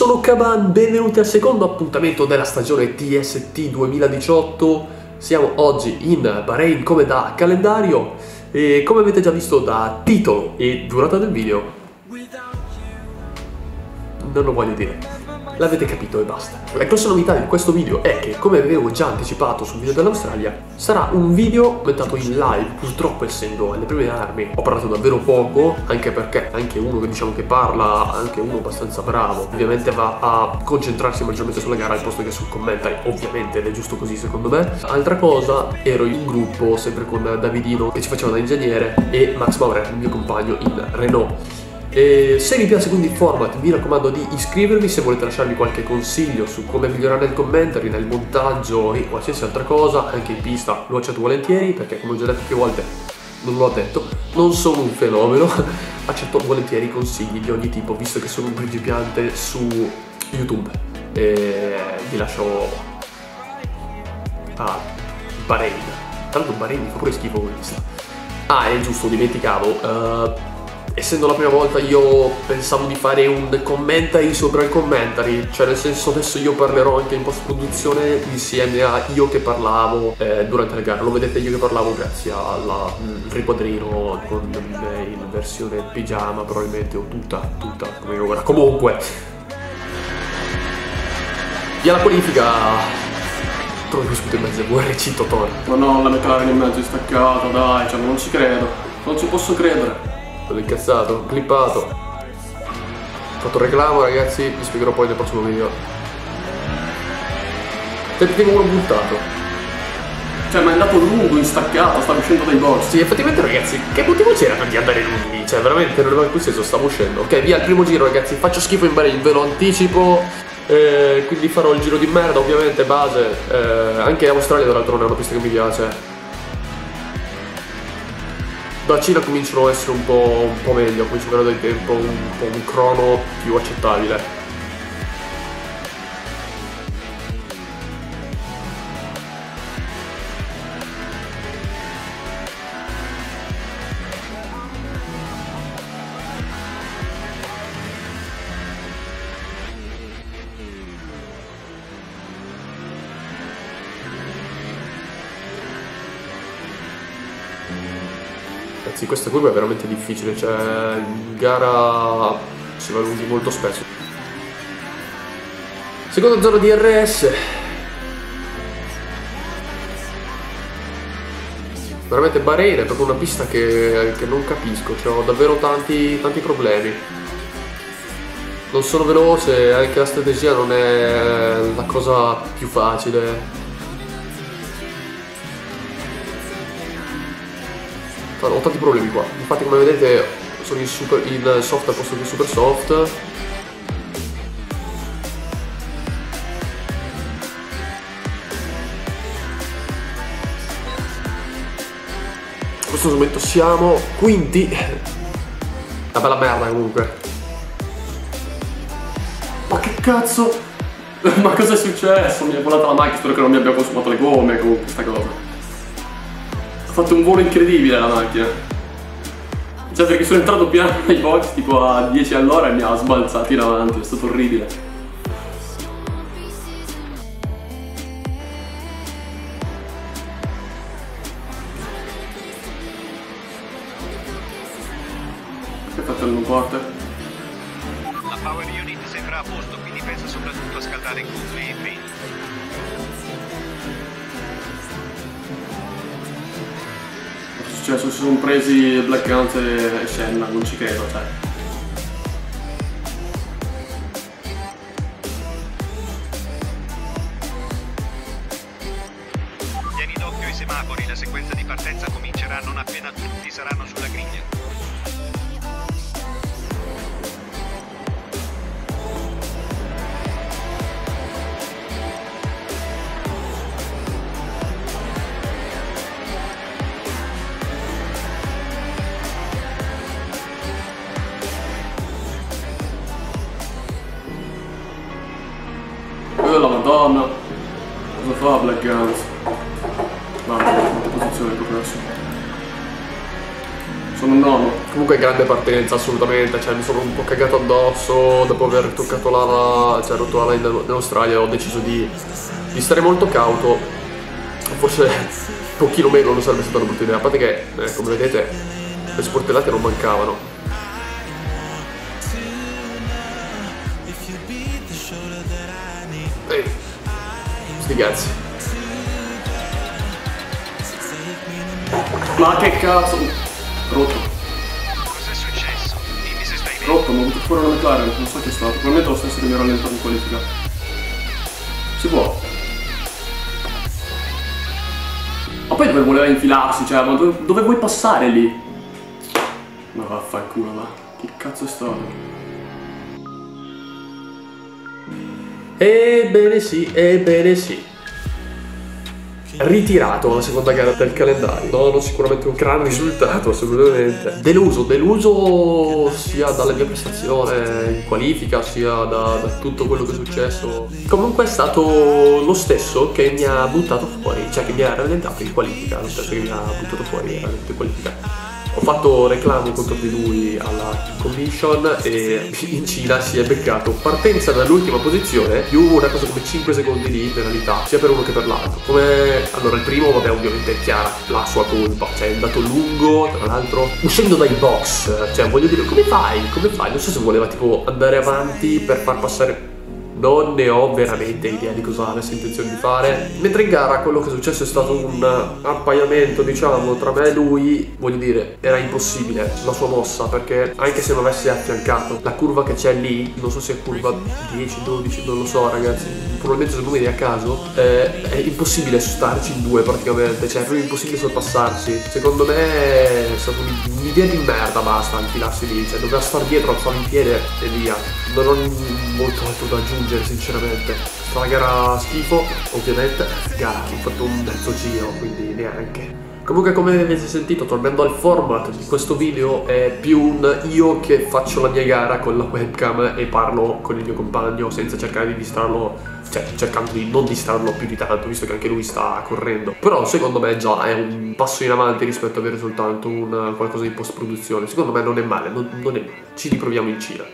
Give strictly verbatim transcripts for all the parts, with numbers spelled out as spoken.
sono Kaban, benvenuti al secondo appuntamento della stagione T S T duemiladiciotto. Siamo oggi in Bahrain come da calendario e come avete già visto da titolo e durata del video, non lo voglio dire, l'avete capito e basta. La grossa novità di questo video è che, come avevo già anticipato sul video dell'Australia, sarà un video commentato in live. Purtroppo, essendo alle prime armi, ho parlato davvero poco, anche perché anche uno che diciamo che parla, anche uno abbastanza bravo, ovviamente va a concentrarsi maggiormente sulla gara al posto che sul commentary, ovviamente, ed è giusto così secondo me. Altra cosa, ero in un gruppo sempre con Davidino che ci faceva da ingegnere e Max Maurer, il mio compagno in Renault. E se vi piace quindi il format, vi raccomando di iscrivervi. Se volete lasciarmi qualche consiglio su come migliorare il commentary, nel montaggio e qualsiasi altra cosa, anche in pista, lo accetto volentieri, perché come ho già detto più volte, non l'ho detto, non sono un fenomeno, accetto volentieri consigli di ogni tipo, visto che sono un principiante su YouTube. E vi lascio a Bahrain. Tanto Bahrain mi fa pure schifo questa. Ah, è giusto, dimenticavo. Uh, Essendo la prima volta, io pensavo di fare un commentary sopra il commentary, cioè nel senso adesso io parlerò anche in post produzione insieme a io che parlavo eh, durante le gare. Lo vedete io che parlavo grazie al riquadrino con me in versione pigiama probabilmente, o tutta, tutta come ora. Comunque, via la qualifica. Trovo subito in mezzo a V R C Totor. Ma no, la McLaren in mezzo è staccata, dai, cioè non ci credo, non ci posso credere. Sono incazzato, clippato. Ho fatto un reclamo, ragazzi, vi spiegherò poi nel prossimo video. Senti come l'ho buttato. Cioè, ma è andato lungo, instaccato, stavo uscendo dai box. Sì, effettivamente, ragazzi, che motivo c'era per di andare lunghi? Cioè, veramente non aveva più senso, stavo uscendo. Ok, via il primo giro, ragazzi, faccio schifo in Bahrain, ve lo anticipo. Eh, quindi farò il giro di merda, ovviamente, base. Eh, anche Australia, dall'altro, non è una pista che mi piace. Da Cina cominciano a essere un po', un po' meglio, comincio a avere del tempo, un po' un crono più accettabile. Ragazzi, questa curva è veramente difficile, cioè in gara si va lunghi molto spesso. Seconda zona di R S. Veramente Bahrain è proprio una pista che, che non capisco, cioè ho davvero tanti, tanti problemi. Non sono veloce, anche la strategia non è la cosa più facile. Ho tanti problemi qua, infatti come vedete sono in, super, in soft al posto che super soft. In questo momento siamo quinti. Una bella merda comunque. Ma che cazzo? Ma cosa è successo? Mi è volata la macchina, spero che non mi abbia consumato le gomme comunque questa cosa. Ha fatto un volo incredibile la macchina. Cioè, perché sono entrato piano nei box tipo a dieci all'ora e mi ha sbalzato in avanti, è stato orribile. Che ha fatto il non porter? La power unit sembra a posto, quindi pensa soprattutto a scaldare gomme e freni. Cioè, si sono presi Black Guns e Senna, non ci credo, cioè. Tieni d'occhio i semafori, la sequenza di partenza comincerà non appena tutti saranno sulla griglia. Oh la madonna, cosa fa Black Guns? Mamma mia, quanta posizione proprio adesso. sono un nono. Comunque grande partenza assolutamente, cioè mi sono un po' cagato addosso dopo aver toccato la, cioè rotto la line in Australia. Ho deciso di, di stare molto cauto, forse un pochino meno non sarebbe stata una brutta idea, a parte che eh, come vedete le sportellate non mancavano. Ehi, sti cazzi. Ma che cazzo? Rotto. Cos'è successo? Dimmi se stai bene. Rotto, mi ho avuto fuori una McLaren, non so chi è stato, probabilmente lo stesso che mi ha rallentato in qualifica. Si può. Ma poi dove voleva infilarsi, cioè, ma dove, dove vuoi passare lì? Ma vaffanculo, va. Che cazzo è stato? Ebbene sì, ebbene sì. Ritirato la seconda gara del calendario. No, non sicuramente un gran risultato, assolutamente. Deluso, deluso sia dalla mia prestazione in qualifica, sia da, da tutto quello che è successo. Comunque è stato lo stesso che mi ha buttato fuori, cioè che mi ha rallentato in qualifica, lo stesso che mi ha buttato fuori in qualifica. Ho fatto reclamo contro di lui alla commission e in Cina si è beccato partenza dall'ultima posizione più una cosa come cinque secondi di penalità, sia per uno che per l'altro. Come allora il primo, vabbè, ovviamente è chiara la sua colpa, cioè è andato lungo, tra l'altro uscendo dai box, cioè voglio dire, come fai? Come fai? Non so se voleva tipo andare avanti per far passare. Non ne ho veramente idea di cosa avesse intenzione di fare. Mentre in gara quello che è successo è stato un appaiamento, diciamo, tra me e lui. Voglio dire, era impossibile la sua mossa, perché anche se non avesse affiancato la curva che c'è lì, non so se è curva dieci, dodici, non lo so ragazzi, probabilmente sono numeri a caso, eh, è impossibile starci in due praticamente, cioè è proprio impossibile sorpassarsi. Secondo me è stata un'idea di merda, basta infilarsi lì, cioè doveva star dietro, alzare in piede e via. Non ho molto altro da aggiungere sinceramente. Sta gara schifo, ovviamente. Gara, ho fatto un mezzo giro, quindi neanche. Comunque, come avete sentito, tornando al format di questo video, è più un io che faccio la mia gara con la webcam e parlo con il mio compagno senza cercare di distrarlo, cioè cercando di non distrarlo più di tanto, visto che anche lui sta correndo. Però secondo me già è un passo in avanti rispetto a avere soltanto un qualcosa di post produzione. Secondo me non è male, non, non è male. Ci riproviamo in Cina.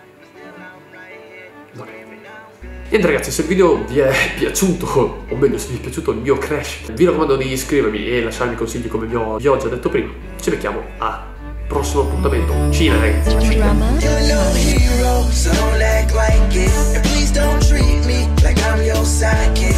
Niente ragazzi, se il video vi è piaciuto, o meglio se vi è piaciuto il mio crash, vi raccomando di iscrivervi e lasciarmi consigli come vi ho, vi ho già detto prima. Ci becchiamo al prossimo appuntamento. Cina ragazzi, Cina.